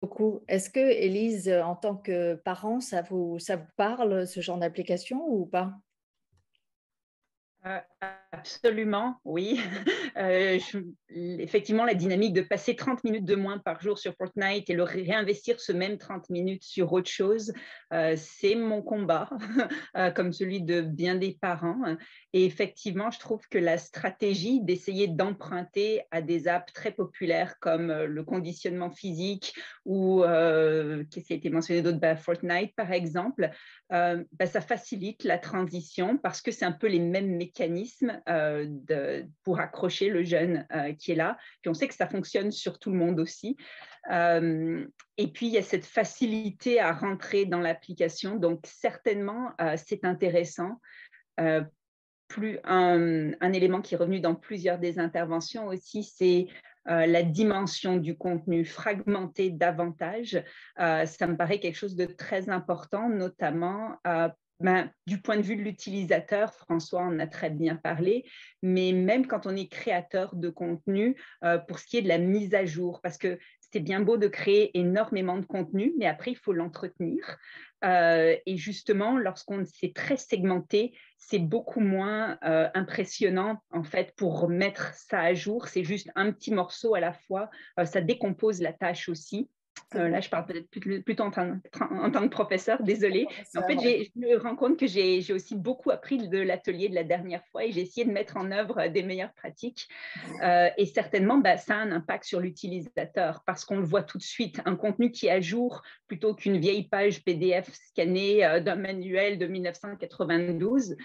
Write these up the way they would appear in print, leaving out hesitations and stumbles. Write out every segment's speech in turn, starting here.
beaucoup. Est-ce que, Élise, en tant que parent, ça vous parle, ce genre d'application ou pas? Euh, Absolument, oui. Effectivement, la dynamique de passer 30 minutes de moins par jour sur Fortnite et le réinvestir ce même 30 minutes sur autre chose, c'est mon combat, comme celui de bien des parents. Et effectivement, je trouve que la stratégie d'essayer d'emprunter à des apps très populaires comme le conditionnement physique ou, qu'est-ce qui a été mentionné d'autre, Fortnite par exemple, ça facilite la transition parce que c'est un peu les mêmes mécanismes pour accrocher le jeune qui est là. Puis on sait que ça fonctionne sur tout le monde aussi. Et puis, il y a cette facilité à rentrer dans l'application. Donc, certainement, c'est intéressant. Euh, un élément qui est revenu dans plusieurs des interventions aussi, c'est la dimension du contenu fragmenté davantage. Ça me paraît quelque chose de très important, notamment du point de vue de l'utilisateur. François en a très bien parlé, mais même quand on est créateur de contenu, pour ce qui est de la mise à jour, parce que c'est bien beau de créer énormément de contenu, mais après, il faut l'entretenir. Et justement, lorsqu'on s'est très segmenté, c'est beaucoup moins impressionnant en fait pour mettre ça à jour. C'est juste un petit morceau à la fois. Ça décompose la tâche aussi. Là, je parle peut-être plutôt en tant que professeur, désolée. Mais en fait, Ouais. je me rends compte que j'ai aussi beaucoup appris de l'atelier de la dernière fois et j'ai essayé de mettre en œuvre des meilleures pratiques. Et certainement, ça a un impact sur l'utilisateur parce qu'on le voit tout de suite. Un contenu qui est à jour plutôt qu'une vieille page PDF scannée d'un manuel de 1992.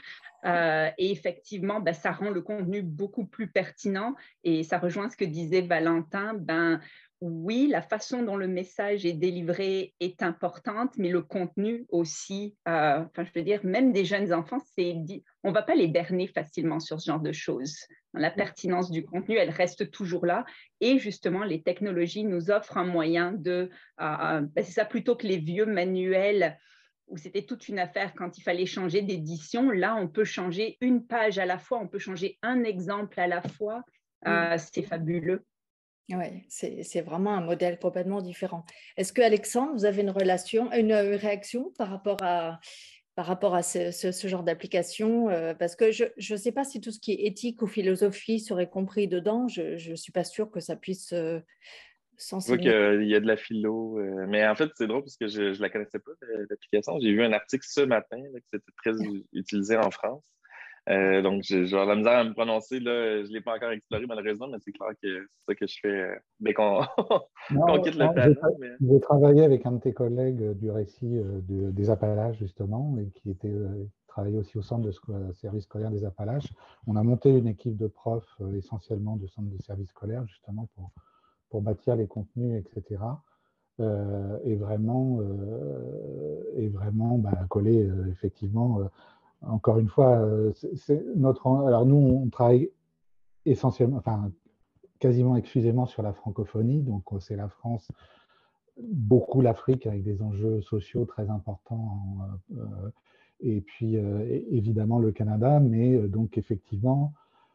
Et effectivement, ça rend le contenu beaucoup plus pertinent et ça rejoint ce que disait Valentin. Oui, la façon dont le message est délivré est importante, mais le contenu aussi, je veux dire, même des jeunes enfants, on ne va pas les berner facilement sur ce genre de choses. La pertinence du contenu, elle reste toujours là. Et justement, les technologies nous offrent un moyen c'est ça, plutôt que les vieux manuels où c'était toute une affaire quand il fallait changer d'édition. Là, on peut changer une page à la fois, on peut changer un exemple à la fois. C'est fabuleux. Oui, c'est vraiment un modèle complètement différent. Est-ce que, Alexandre, vous avez une réaction par rapport à ce genre d'application? Parce que je ne sais pas si tout ce qui est éthique ou philosophie serait compris dedans. Je ne suis pas sûre que ça puisse Je vois s'enseigner. qu'il y a de la philo, mais en fait, c'est drôle parce que je la connaissais pas, l'application. J'ai vu un article ce matin là, que c'était très utilisé en France. Donc, j'ai la misère à me prononcer. Là, je l'ai pas encore exploré malheureusement, mais c'est clair que c'est ça que je fais dès qu'on qu'on Non, quitte le non, panneau. Mais... j'ai travaillé avec un de tes collègues du récit des Appalaches, justement, et qui travaillait aussi au centre de service scolaire des Appalaches. On a monté une équipe de profs, essentiellement de centre de service scolaire, justement, pour bâtir les contenus, etc. Et vraiment coller, effectivement, encore une fois, alors nous, on travaille essentiellement, enfin, quasiment exclusivement sur la francophonie, donc c'est la France, beaucoup l'Afrique avec des enjeux sociaux très importants, et puis évidemment le Canada, mais donc effectivement,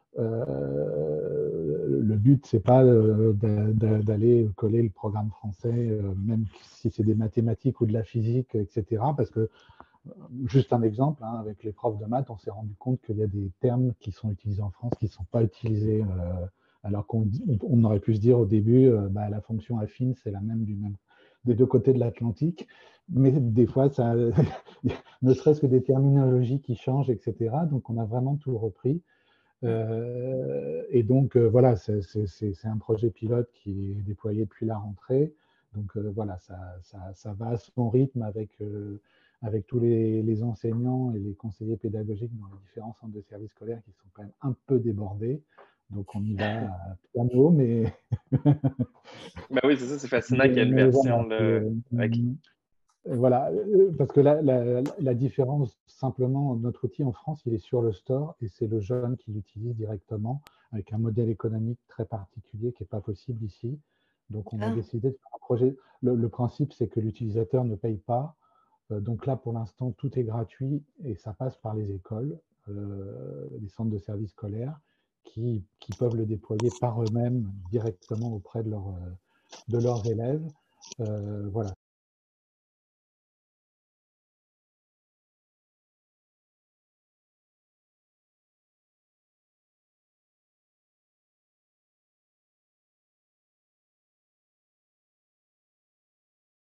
le but, c'est pas d'aller coller le programme français, même si c'est des mathématiques ou de la physique, etc. Parce que, juste un exemple, hein, avec les profs de maths, on s'est rendu compte qu'il y a des termes qui sont utilisés en France qui ne sont pas utilisés, alors qu'on aurait pu se dire au début, la fonction affine, c'est la même des deux côtés de l'Atlantique. Mais des fois, ça, ne serait-ce que des terminologies qui changent, etc. Donc, on a vraiment tout repris. Et donc, voilà, c'est un projet pilote qui est déployé depuis la rentrée. Donc, voilà, ça va à son rythme avec tous les enseignants et les conseillers pédagogiques dans les différents centres de services scolaires qui sont quand même un peu débordés. Donc, on y va à piano, mais, Ben oui, c'est ça, c'est fascinant qu'il y ait une voilà, version là, avec... voilà, parce que la différence, simplement, notre outil en France, il est sur le store et c'est le jeune qui l'utilise directement avec un modèle économique très particulier qui n'est pas possible ici. Donc, on a Ah, décidé de faire un projet. Le principe, c'est que l'utilisateur ne paye pas. Donc là, pour l'instant, tout est gratuit et ça passe par les écoles, les centres de services scolaires qui peuvent le déployer par eux-mêmes directement auprès de leurs élèves. Voilà,